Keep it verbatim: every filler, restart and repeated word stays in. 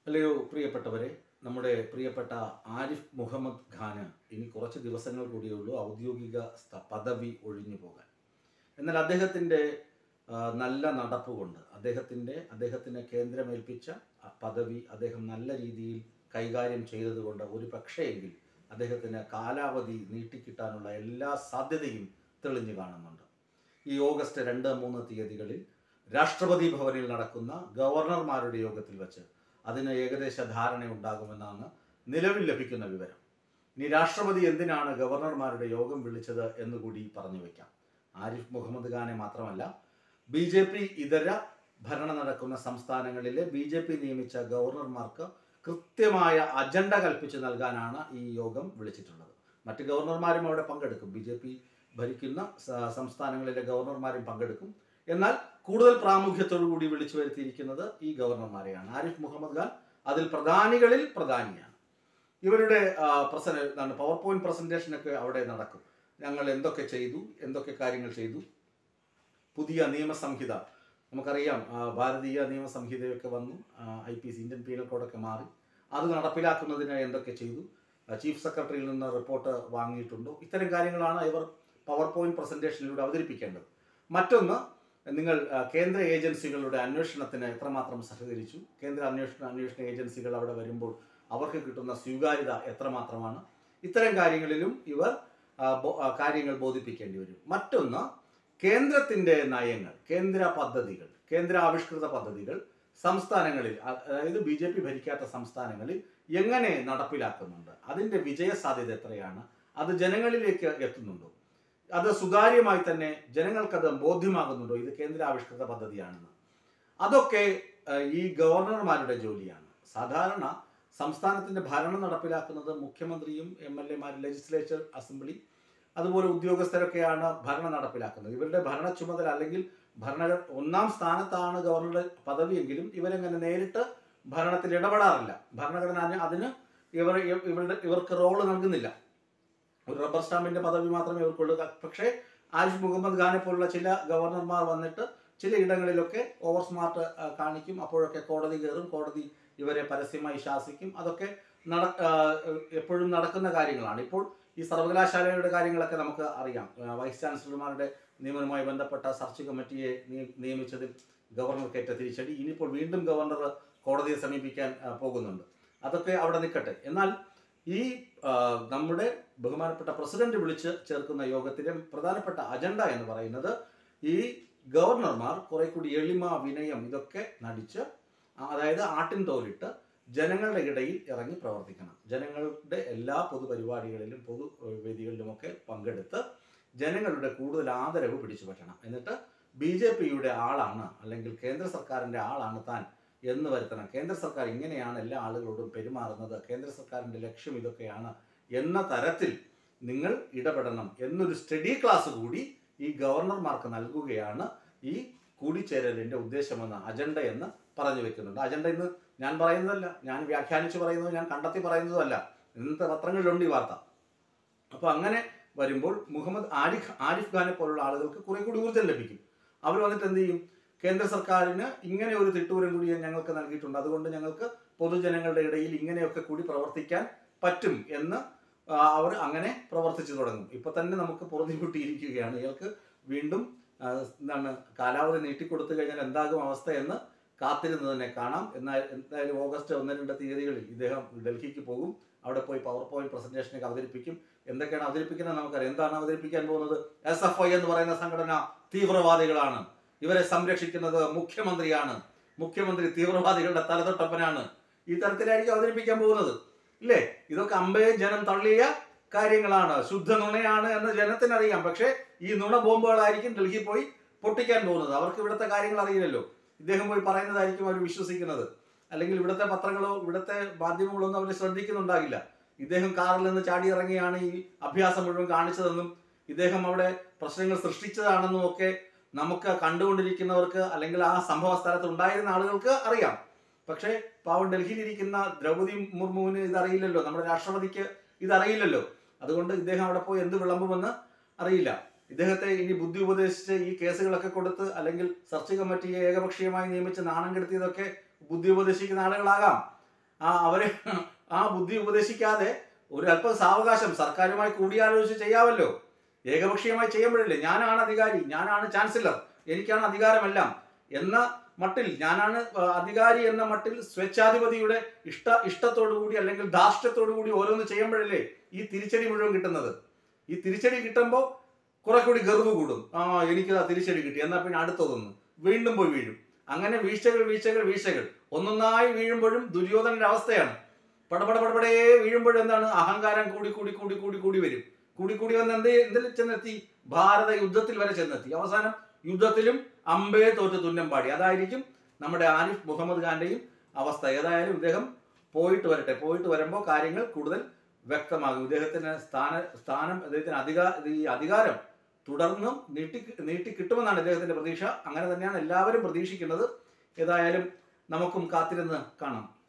അല്ലയോ പ്രിയപ്പെട്ടവരെ, നമ്മുടെ പ്രിയപ്പെട്ട ആരിഫ് മുഹമ്മദ് ഖാന് ഇനി കുറച്ച് ദിവസങ്ങൾ കൂടിയുള്ളൂ ഔദ്യോഗിക പദവി ഒഴിഞ്ഞു പോകാൻ. എന്നാൽ അദ്ദേഹത്തിൻ്റെ നല്ല നടപ്പ് കൊണ്ട് അദ്ദേഹത്തിൻ്റെ അദ്ദേഹത്തിന് കേന്ദ്രമേൽപ്പിച്ച പദവി അദ്ദേഹം നല്ല രീതിയിൽ കൈകാര്യം ചെയ്തതുകൊണ്ട് ഒരു പക്ഷേയെങ്കിൽ അദ്ദേഹത്തിന് കാലാവധി നീട്ടിക്കിട്ടാനുള്ള എല്ലാ സാധ്യതയും തെളിഞ്ഞു കാണുന്നുണ്ട്. ഈ ഓഗസ്റ്റ് രണ്ട് മൂന്ന് തീയതികളിൽ രാഷ്ട്രപതി ഭവനിൽ നടക്കുന്ന ഗവർണർമാരുടെ യോഗത്തിൽ വച്ച് അതിന് ഏകദേശ ധാരണയുണ്ടാകുമെന്നാണ് നിലവിൽ ലഭിക്കുന്ന വിവരം. ഇനി രാഷ്ട്രപതി എന്തിനാണ് ഗവർണർമാരുടെ യോഗം വിളിച്ചത് എന്നുകൂടി പറഞ്ഞു വയ്ക്കാം. ആരിഫ് മുഹമ്മദ് ഖാനെ മാത്രമല്ല, ബി ജെ പി ഇതര ഭരണം നടക്കുന്ന സംസ്ഥാനങ്ങളിലെ ബി ജെ പി നിയമിച്ച ഗവർണർമാർക്ക് കൃത്യമായ അജണ്ട കൽപ്പിച്ച് നൽകാനാണ് ഈ യോഗം വിളിച്ചിട്ടുള്ളത്. മറ്റ് ഗവർണർമാരും അവിടെ പങ്കെടുക്കും. ബി ജെ പി ഭരിക്കുന്ന സംസ്ഥാനങ്ങളിലെ ഗവർണർമാരും പങ്കെടുക്കും. എന്നാൽ കൂടുതൽ പ്രാമുഖ്യത്തോടു കൂടി വിളിച്ചു വരുത്തിയിരിക്കുന്നത് ഈ ഗവർണർമാരെയാണ്. ആരിഫ് മുഹമ്മദ് ഖാൻ അതിൽ പ്രധാനികളിൽ പ്രധാനിയാണ്. ഇവരുടെ പ്രസന്റ് പവർ പോയിന്റ് പ്രസന്റേഷനൊക്കെ അവിടെ നടക്കും. ഞങ്ങൾ എന്തൊക്കെ ചെയ്തു, എന്തൊക്കെ കാര്യങ്ങൾ ചെയ്തു. പുതിയ നിയമസംഹിത നമുക്കറിയാം, ഭാരതീയ നിയമസംഹിതയൊക്കെ വന്നു, I P C Indian penal കോഡൊക്കെ മാറി. അത് നടപ്പിലാക്കുന്നതിന് എന്തൊക്കെ ചെയ്തു, ചീഫ് സെക്രട്ടറിയിൽ നിന്ന് റിപ്പോർട്ട് വാങ്ങിയിട്ടുണ്ടോ, ഇത്തരം കാര്യങ്ങളാണ് ഇവർ പവർ പോയിന്റ് പ്രസന്റേഷനിലൂടെ അവതരിപ്പിക്കേണ്ടത്. മറ്റൊന്ന്, നിങ്ങൾ കേന്ദ്ര ഏജൻസികളുടെ അന്വേഷണത്തിന് എത്രമാത്രം സഹകരിച്ചു, കേന്ദ്ര അന്വേഷണ അന്വേഷണ ഏജൻസികൾ അവിടെ വരുമ്പോൾ അവർക്ക് കിട്ടുന്ന സ്വീകാര്യത എത്രമാത്രമാണ്, ഇത്തരം കാര്യങ്ങളിലും ഇവർ കാര്യങ്ങൾ ബോധിപ്പിക്കേണ്ടി വരും. മറ്റൊന്ന്, കേന്ദ്രത്തിൻ്റെ നയങ്ങൾ, കേന്ദ്ര പദ്ധതികൾ, കേന്ദ്ര ആവിഷ്കൃത പദ്ധതികൾ സംസ്ഥാനങ്ങളിൽ, അതായത് ബി ജെ പി ഭരിക്കാത്ത സംസ്ഥാനങ്ങളിൽ എങ്ങനെ നടപ്പിലാക്കുന്നുണ്ട്, അതിൻ്റെ വിജയ സാധ്യത എത്രയാണ്, അത് ജനങ്ങളിലേക്ക് എത്തുന്നുണ്ടോ, അത് സുതാര്യമായി തന്നെ ജനങ്ങൾക്കത് ബോധ്യമാകുന്നുണ്ടോ, ഇത് കേന്ദ്ര ആവിഷ്കൃത പദ്ധതിയാണെന്ന്, അതൊക്കെ ഈ ഗവർണർമാരുടെ ജോലിയാണ്. സാധാരണ സംസ്ഥാനത്തിൻ്റെ ഭരണം നടപ്പിലാക്കുന്നത് മുഖ്യമന്ത്രിയും എം എൽ എമാരും ലെജിസ്ലേച്ചർ അസംബ്ലി അതുപോലെ ഉദ്യോഗസ്ഥരൊക്കെയാണ് ഭരണം നടപ്പിലാക്കുന്നത്. ഇവരുടെ ഭരണ ചുമതല അല്ലെങ്കിൽ ഭരണ ഒന്നാം സ്ഥാനത്താണ് ഗവർണറുടെ പദവിയെങ്കിലും ഇവരെങ്ങനെ നേരിട്ട് ഭരണത്തിൽ ഇടപെടാറില്ല. ഭരണഘടന അതിന് ഇവർ ഇവരുടെ ഇവർക്ക് റോള് നൽകുന്നില്ല. ഒരു റബ്ബർ സ്റ്റാമ്പിന്റെ പദവി മാത്രമേ ഇവർക്കുള്ളൂ. പക്ഷേ ആരിഫ് മുഹമ്മദ് ഖാനെ പോലുള്ള ചില ഗവർണർമാർ വന്നിട്ട് ചില ഇടങ്ങളിലൊക്കെ ഓവർ സ്മാർട്ട് കാണിക്കും. അപ്പോഴൊക്കെ കോടതി കയറും, കോടതി ഇവരെ പരസ്യമായി ശാസിക്കും. അതൊക്കെ നട എപ്പോഴും നടക്കുന്ന കാര്യങ്ങളാണ്. ഇപ്പോൾ ഈ സർവകലാശാലയുടെ കാര്യങ്ങളൊക്കെ നമുക്ക് അറിയാം. വൈസ് ചാൻസലർമാരുടെ നിയമനവുമായി ബന്ധപ്പെട്ട സെർച്ച് കമ്മിറ്റിയെ നിയമിച്ചതിൽ ഗവർണർക്കേറ്റ തിരിച്ചടി. ഇനിയിപ്പോൾ വീണ്ടും ഗവർണർ കോടതിയെ സമീപിക്കാൻ പോകുന്നുണ്ട്. അതൊക്കെ അവിടെ നിൽക്കട്ടെ. എന്നാൽ ഈ നമ്മുടെ ബഹുമാനപ്പെട്ട പ്രസിഡന്റ് വിളിച്ച് ചേർക്കുന്ന യോഗത്തിലെ പ്രധാനപ്പെട്ട അജണ്ട എന്ന് പറയുന്നത് ഈ ഗവർണർമാർ കുറെ കൂടി എളിമ, വിനയം ഇതൊക്കെ നടിച്ച്, അതായത് ആട്ടിൻ തോലിട്ട് ജനങ്ങളുടെ ഇടയിൽ ഇറങ്ങി പ്രവർത്തിക്കണം. ജനങ്ങളുടെ എല്ലാ പൊതുപരിപാടികളിലും പൊതുവേദികളിലുമൊക്കെ പങ്കെടുത്ത് ജനങ്ങളുടെ കൂടുതൽ ആദരവ് പിടിച്ചു പറ്റണം. എന്നിട്ട് ബി ജെ പിയുടെ ആളാണ് അല്ലെങ്കിൽ കേന്ദ്ര സർക്കാരിൻ്റെ ആളാണ് താൻ എന്ന് വരുത്തണം. കേന്ദ്ര സർക്കാർ ഇങ്ങനെയാണ് എല്ലാ ആളുകളോടും പെരുമാറുന്നത്, കേന്ദ്ര സർക്കാരിൻ്റെ ലക്ഷ്യം ഇതൊക്കെയാണ് എന്ന തരത്തിൽ നിങ്ങൾ ഇടപെടണം എന്നൊരു സ്റ്റഡി ക്ലാസ് കൂടി ഈ ഗവർണർമാർക്ക് നൽകുകയാണ് ഈ കൂടിച്ചേരലിൻ്റെ ഉദ്ദേശമെന്ന അജണ്ട എന്ന് പറഞ്ഞു വെക്കുന്നുണ്ട്. അജണ്ട ഇന്ന് ഞാൻ പറയുന്നതല്ല, ഞാൻ വ്യാഖ്യാനിച്ച് പറയുന്നത്, ഞാൻ കണ്ടെത്തി പറയുന്നതുമല്ല. ഇന്നത്തെ പത്രങ്ങളിലുണ്ട് ഈ വാർത്ത. അപ്പോൾ അങ്ങനെ വരുമ്പോൾ മുഹമ്മദ് ആരിഫ് ആരിഫ് ഖാനെ പോലുള്ള ആളുകൾക്ക് കുറെ കൂടി ഊർജ്ജം ലഭിക്കും. അവർ വന്നിട്ട് എന്ത് ചെയ്യും, കേന്ദ്ര സർക്കാരിന് ഇങ്ങനെ ഒരു തിട്ടൂരം കൂടി ഞങ്ങൾക്ക് നൽകിയിട്ടുണ്ട്, അതുകൊണ്ട് ഞങ്ങൾക്ക് പൊതുജനങ്ങളുടെ ഇടയിൽ ഇങ്ങനെയൊക്കെ കൂടി പ്രവർത്തിക്കാൻ പറ്റും എന്ന് അവർ അങ്ങനെ പ്രവർത്തിച്ചു തുടങ്ങും. ഇപ്പൊ തന്നെ നമുക്ക് പുറത്തുവിട്ടിരിക്കുകയാണ്. ഇയാൾക്ക് വീണ്ടും എന്താണ് കാലാവധി നീട്ടിക്കൊടുത്തു കഴിഞ്ഞാൽ എന്താകും അവസ്ഥ എന്ന് കാത്തിരുന്ന് തന്നെ കാണാം. എന്നാൽ എന്തായാലും ഓഗസ്റ്റ് ഒന്ന് രണ്ട് തീയതികളിൽ ഇദ്ദേഹം ഡൽഹിക്ക് പോകും. അവിടെ പോയി പവർ പോയിന്റ് പ്രസന്റേഷനൊക്കെ അവതരിപ്പിക്കും. എന്തൊക്കെയാണ് അവതരിപ്പിക്കുന്നത് നമുക്കറിയാം. എന്താണ് അവതരിപ്പിക്കാൻ പോകുന്നത്? എസ് എഫ് ഐ എന്ന് പറയുന്ന സംഘടന തീവ്രവാദികളാണ്, ഇവരെ സംരക്ഷിക്കുന്നത് മുഖ്യമന്ത്രിയാണ്, മുഖ്യമന്ത്രി തീവ്രവാദികളുടെ തലതൊട്ടപ്പനാണ്, ഈ തരത്തിലായിരിക്കും അവതരിപ്പിക്കാൻ പോകുന്നത്. ഇല്ലേ? ഇതൊക്കെ അമ്പേ ജനം തള്ളിയ കാര്യങ്ങളാണ്, ശുദ്ധ നുണയാണ് എന്ന് ജനത്തിനറിയാം. പക്ഷേ ഈ നുണ ബോംബുകളായിരിക്കും ഡൽഹി പോയി പൊട്ടിക്കാൻ പോകുന്നത്. അവർക്ക് ഇവിടുത്തെ കാര്യങ്ങൾ അറിയില്ലല്ലോ. ഇദ്ദേഹം പോയി പറയുന്നതായിരിക്കും അവർ വിശ്വസിക്കുന്നത്. അല്ലെങ്കിൽ ഇവിടുത്തെ പത്രങ്ങളോ ഇവിടുത്തെ മാധ്യമങ്ങളോ ഒന്നും അവർ ശ്രദ്ധിക്കുന്നുണ്ടാകില്ല. ഇദ്ദേഹം കാറിൽ നിന്ന് ചാടി ഇറങ്ങിയാണ് ഈ അഭ്യാസം മുഴുവൻ കാണിച്ചതെന്നും ഇദ്ദേഹം അവിടെ പ്രശ്നങ്ങൾ സൃഷ്ടിച്ചതാണെന്നും ഒക്കെ നമുക്ക് കണ്ടുകൊണ്ടിരിക്കുന്നവർക്ക് അല്ലെങ്കിൽ ആ സംഭവ സ്ഥലത്ത് ഉണ്ടായിരുന്ന ആളുകൾക്ക് അറിയാം. പക്ഷേ പാവം ഡൽഹിയിലിരിക്കുന്ന ദ്രൗപദി മുർമുവിന് ഇതറിയില്ലല്ലോ, നമ്മുടെ രാഷ്ട്രപതിക്ക് ഇതറിയില്ലല്ലോ. അതുകൊണ്ട് ഇദ്ദേഹം അവിടെ പോയി എന്ത് വിളമ്പുമെന്ന് അറിയില്ല. ഇദ്ദേഹത്തെ ഇനി ബുദ്ധി ഉപദേശിച്ച് ഈ കേസുകളൊക്കെ കൊടുത്ത് അല്ലെങ്കിൽ സെർച്ച് കമ്മിറ്റിയെ ഏകപക്ഷീയമായി നിയമിച്ച് നാണം കെടുത്തിയതൊക്കെ ബുദ്ധി ഉപദേശിക്കുന്ന ആളുകളാകാം. ആ അവരെ ആ ബുദ്ധി ഉപദേശിക്കാതെ ഒരു അല്പം സാവകാശം സർക്കാരുമായി കൂടിയാലോചിച്ച് ചെയ്യാമല്ലോ. ഏകപക്ഷീയമായി ചെയ്യുമ്പോഴല്ലേ ഞാനാണ് അധികാരി, ഞാനാണ് ചാൻസലർ, എനിക്കാണ് അധികാരമെല്ലാം എന്ന മട്ടിൽ, ഞാനാണ് അധികാരി എന്ന മട്ടിൽ സ്വേച്ഛാധിപതിയുടെ ഇഷ്ട ഇഷ്ടത്തോടു കൂടി അല്ലെങ്കിൽ ധാർഷ്ട്യത്തോടു കൂടി ഓരോന്ന് ചെയ്യുമ്പോഴല്ലേ ഈ തിരിച്ചടി മുഴുവൻ കിട്ടുന്നത്. ഈ തിരിച്ചടി കിട്ടുമ്പോൾ കുറെ കൂടി ഗർവ് കൂടും. ആ എനിക്ക് ആ തിരിച്ചടി കിട്ടി, എന്നാൽ പിന്നെ അടുത്തതൊന്ന് വീണ്ടും പോയി വീഴും. അങ്ങനെ വീഴ്ചകൾ വീഴ്ചകൾ വീഴ്ചകൾ ഒന്നൊന്നായി വീഴുമ്പോഴും ദുര്യോധനന്റെ അവസ്ഥയാണ്. പടപട പടപടേ വീഴുമ്പോഴും എന്താണ്, അഹങ്കാരം കൂടി കൂടി കൂടി കൂടി കൂടി വരും. കൂടി കൂടി വന്ന് എന്ത് എന്തിൽ ചെന്നെത്തി, ഭാരത യുദ്ധത്തിൽ വരെ ചെന്നെത്തി. അവസാനം യുദ്ധത്തിലും അമ്പേ തോറ്റ് തുന്നം പാടി. അതായിരിക്കും നമ്മുടെ ആരിഫ് മുഹമ്മദ് ഖാന്റെയും അവസ്ഥ. ഏതായാലും ഇദ്ദേഹം പോയിട്ട് വരട്ടെ. പോയിട്ട് വരുമ്പോൾ കാര്യങ്ങൾ കൂടുതൽ വ്യക്തമാകും. ഇദ്ദേഹത്തിന് സ്ഥാന സ്ഥാനം അദ്ദേഹത്തിന് അധികാ ഈ അധികാരം തുടർന്നും നീട്ടി നീട്ടി കിട്ടുമെന്നാണ് ഇദ്ദേഹത്തിന്റെ പ്രതീക്ഷ. അങ്ങനെ തന്നെയാണ് എല്ലാവരും പ്രതീക്ഷിക്കുന്നത്. ഏതായാലും നമുക്കും കാത്തിരുന്ന് കാണാം.